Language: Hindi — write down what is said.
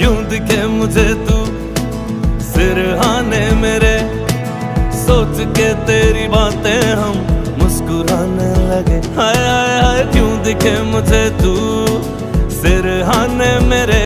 क्यों दिखे मुझे तू सिरहाने मेरे, सोच के तेरी बातें हम मुस्कुराने लगे। हाय हाय हाय क्यों दिखे मुझे तू सिरहाने मेरे।